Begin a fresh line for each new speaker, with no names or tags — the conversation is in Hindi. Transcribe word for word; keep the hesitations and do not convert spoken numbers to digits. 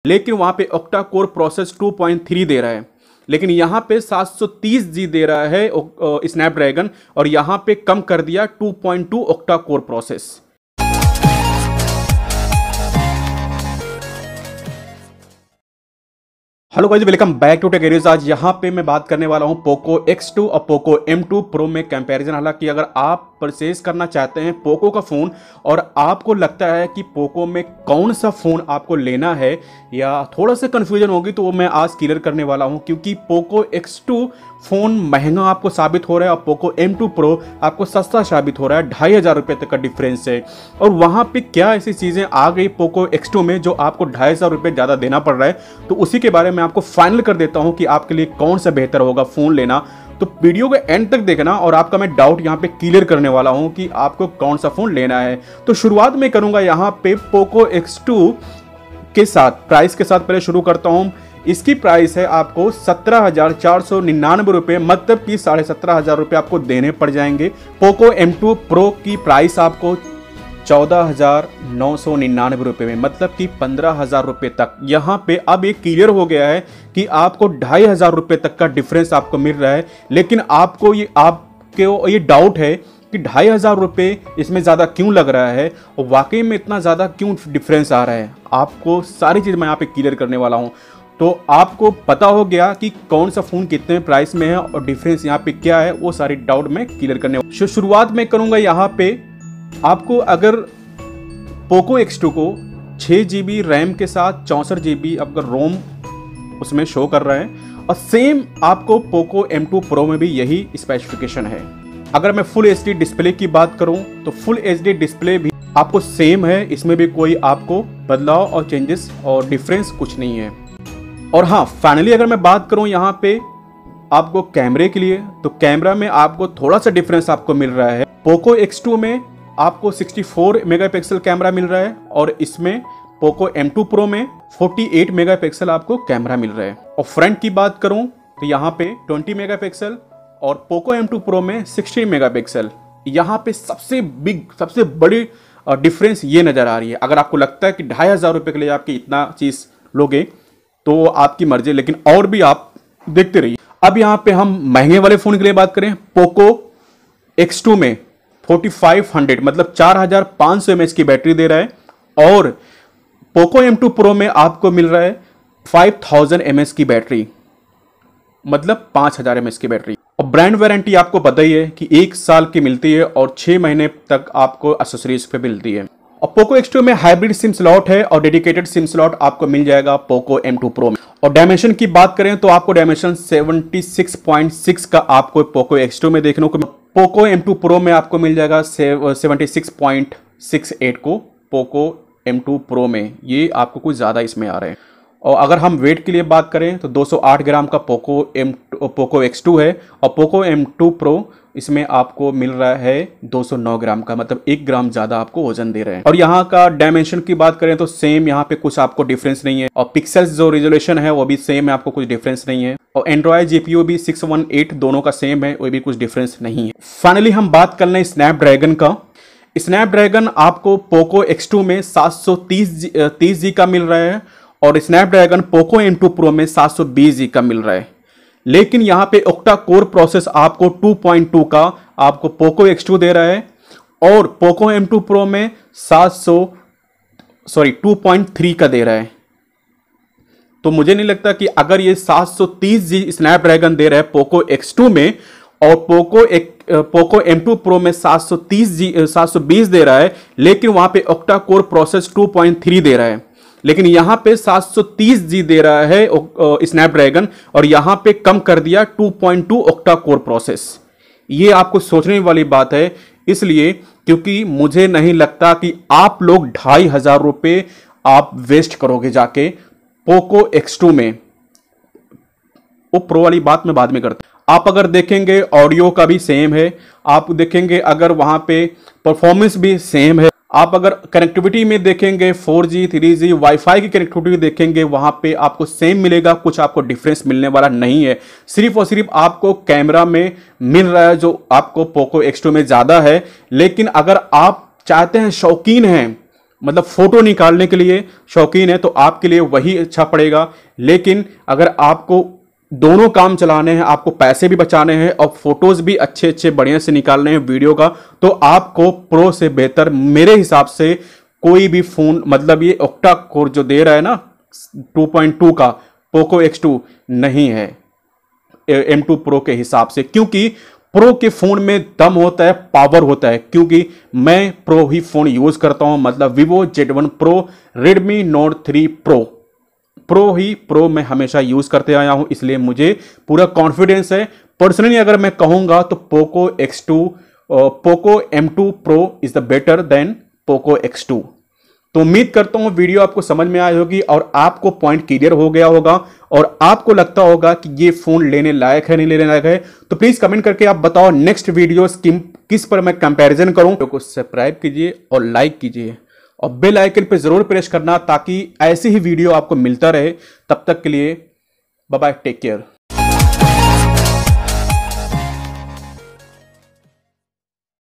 लेकिन वहाँ पे octa core process two point three दे रहा है, लेकिन यहाँ पे सात सौ तीस जी दे रहा है स्नैपड्रैगन, और यहाँ पे कम कर दिया two point two octa core process. Hello guys, welcome back to tech areas. आज यहाँ पे मैं बात करने वाला हूँ पोको एक्स टू और पोको एम टू प्रो में कंपैरिजन। हालांकि अगर आप परचेज करना चाहते हैं पोको का फ़ोन और आपको लगता है कि पोको में कौन सा फ़ोन आपको लेना है या थोड़ा सा कन्फ्यूजन होगी, तो वो मैं आज क्लियर करने वाला हूँ। क्योंकि पोको एक्स टू फ़ोन महंगा आपको साबित हो रहा है और पोको एम टू प्रो आपको सस्ता साबित हो रहा है। ढाई हज़ार रुपये तक का डिफरेंस है। और वहाँ पे क्या ऐसी चीज़ें आ गई पोको एक्स टू में जो आपको ढाई हज़ार रुपये ज़्यादा देना पड़ रहा है, तो उसी के बारे में आपको फाइनल कर देता हूँ कि आपके लिए कौन सा बेहतर होगा फ़ोन लेना। तो वीडियो के एंड तक देखना और आपका मैं डाउट यहाँ पे क्लियर करने वाला हूँ कि आपको कौन सा फ़ोन लेना है। तो शुरुआत में करूँगा यहाँ पे पोको एक्स टू के साथ, प्राइस के साथ पहले शुरू करता हूँ। इसकी प्राइस है आपको सत्रह हजार चार सौ निन्यानवे रुपये, मतलब कि साढ़े सत्रह हज़ार रुपये आपको देने पड़ जाएंगे। पोको एम टू प्रो की प्राइस आपको चौदह हजार नौ सौ निन्यानवे रुपये में, मतलब कि पंद्रह हज़ार रुपये तक। यहाँ पे अब ये क्लियर हो गया है कि आपको ढाई हज़ार रुपये तक का डिफरेंस आपको मिल रहा है। लेकिन आपको ये आपको ये डाउट है कि ढाई हज़ार रुपये इसमें ज़्यादा क्यों लग रहा है और वाकई में इतना ज़्यादा क्यों डिफरेंस आ रहा है। आपको सारी चीज़ मैं यहाँ पे क्लियर करने वाला हूँ। तो आपको पता हो गया कि कौन सा फ़ोन कितने प्राइस में है और डिफरेंस यहाँ पे क्या है, वो सारी डाउट मैं क्लियर करने वाला। शुरुआत में करूँगा यहाँ पे आपको, अगर पोको एक्स टू को छः जी बी रैम के साथ चौंसठ जी बी अगर रोम उसमें शो कर रहा है, और सेम आपको पोको एम टू प्रो में भी यही स्पेसिफिकेशन है। अगर मैं फुल एच डी डिस्प्ले की बात करूं तो फुल एच डी डिस्प्ले भी आपको सेम है, इसमें भी कोई आपको बदलाव और चेंजेस और डिफरेंस कुछ नहीं है। और हाँ, फाइनली अगर मैं बात करूं यहाँ पे आपको कैमरे के लिए, तो कैमरा में आपको थोड़ा सा डिफरेंस आपको मिल रहा है। पोको एक्स टू में आपको चौंसठ मेगापिक्सल कैमरा मिल रहा है और इसमें पोको एम टू प्रो में अड़तालीस मेगापिक्सल आपको कैमरा मिल रहा है। और फ्रंट की बात करूं तो यहाँ पे बीस मेगापिक्सल और पोको एम टू प्रो में सोलह मेगापिक्सल। यहाँ पे सबसे बिग सबसे बड़ी डिफरेंस ये नज़र आ रही है। अगर आपको लगता है कि ढाई हज़ार रुपये के लिए आपकी इतना चीज़ लोगे तो आपकी मर्जी, लेकिन और भी आप देखते रहिए। अब यहाँ पे हम महंगे वाले फ़ोन के लिए बात करें, पोको एक्स टू में पैंतालीस सौ मतलब चार हज़ार पाँच सौ एम एच की बैटरी दे रहा है, और पोको एम टू प्रो में आपको मिल रहा है पाँच हज़ार एम एच की बैटरी, मतलब पाँच हज़ार एम एच की बैटरी। और ब्रांड वारंटी आपको पता ही है कि एक साल की मिलती है और छः महीने तक आपको एक्सेसरीज पे मिलती है। और पोको एक्स टू में हाइब्रिड सिम स्लॉट है और डेडिकेटेड सिम स्लॉट आपको मिल जाएगा पोको एम टू प्रो में। और डायमेंशन की बात करें तो आपको डायमेंशन छिहत्तर पॉइंट छह का आपको पोको एक्स टू में देखने को, पोको एम टू प्रो में आपको मिल जाएगा छिहत्तर पॉइंट छह आठ को पोको एम टू प्रो में। ये आपको कुछ ज़्यादा इसमें आ रहे हैं। और अगर हम वेट के लिए बात करें तो दो सौ आठ ग्राम का Poco M Poco X two है और पोको एम टू प्रो इसमें आपको मिल रहा है दो सौ नौ ग्राम का, मतलब एक ग्राम ज़्यादा आपको वजन दे रहे हैं। और यहाँ का डायमेंशन की बात करें तो सेम, यहाँ पे कुछ आपको डिफरेंस नहीं है। और पिक्सल्स जो रिजोल्यूशन है वो भी सेम है, आपको कुछ डिफरेंस नहीं है। और एंड्रॉयड जीपीयू भी छह सौ अठारह दोनों का सेम है, वो भी कुछ डिफरेंस नहीं है। फाइनली हम बात कर लें स्नैपड्रैगन का। स्नैपड्रैगन आपको पोको एक्स टू में सात सौ तीस जी का मिल रहा है और Snapdragon Poco M two pro में सात सौ बीस जी का मिल रहा है। लेकिन यहाँ पे ऑक्टा कोर प्रोसेस आपको टू पॉइंट टू का आपको पोको एक्स टू दे रहा है और पोको एम टू प्रो में सात सौ सॉरी टू पॉइंट थ्री का दे रहा है। तो मुझे नहीं लगता कि अगर ये सात सौ तीस जी स्नैपड्रैगन दे रहा है पोको एक्स टू में और पोको एक पोको एम टू प्रो में सात सौ तीस जी सात सौ बीस दे रहा है, लेकिन वहां पे octa core process two point three दे रहा है, लेकिन यहाँ पे सात सौ तीस जी दे रहा है स्नैपड्रैगन और यहाँ पे कम कर दिया two point two octa core process. ये आपको सोचने वाली बात है, इसलिए क्योंकि मुझे नहीं लगता कि आप लोग ढाई हजार रुपये आप वेस्ट करोगे जाके पोको एक्स टू में। वो प्रो वाली बात मैं बाद में करता। आप अगर देखेंगे ऑडियो का भी सेम है, आप देखेंगे अगर वहाँ पे परफॉर्मेंस भी सेम है, आप अगर कनेक्टिविटी में देखेंगे four G three G wifi की कनेक्टिविटी देखेंगे वहाँ पे आपको सेम मिलेगा, कुछ आपको डिफरेंस मिलने वाला नहीं है। सिर्फ और सिर्फ आपको कैमरा में मिल रहा है जो आपको पोको एक्स टू में ज़्यादा है। लेकिन अगर आप चाहते हैं, शौकीन हैं मतलब फोटो निकालने के लिए शौकीन है तो आपके लिए वही अच्छा पड़ेगा। लेकिन अगर आपको दोनों काम चलाने हैं, आपको पैसे भी बचाने हैं और फोटोज भी अच्छे अच्छे बढ़िया से निकालने हैं वीडियो का, तो आपको प्रो से बेहतर मेरे हिसाब से कोई भी फोन, मतलब ये ऑक्टा कोर जो दे रहा है ना टू पॉइंट टू का पोको एक्स टू नहीं है एम टू प्रो के हिसाब से, क्योंकि प्रो के फोन में दम होता है, पावर होता है। क्योंकि मैं प्रो ही फोन यूज करता हूं, मतलब Vivo Z one Pro, Redmi Note three Pro, Pro ही प्रो मैं हमेशा यूज करते आया हूं, इसलिए मुझे पूरा कॉन्फिडेंस है। पर्सनली अगर मैं कहूंगा तो Poco X two, Poco M two Pro is the better then Poco X two. तो उम्मीद करता हूं वीडियो आपको समझ में आई होगी और आपको पॉइंट क्लियर हो गया होगा और आपको लगता होगा कि ये फोन लेने लायक है नहीं लेने लायक है। तो प्लीज कमेंट करके आप बताओ नेक्स्ट वीडियो किस पर मैं कंपैरिजन करूं। तो सब्सक्राइब कीजिए और लाइक कीजिए और बेल आइकन पे जरूर प्रेस करना ताकि ऐसी ही वीडियो आपको मिलता रहे। तब तक के लिए बाय बाय, टेक केयर।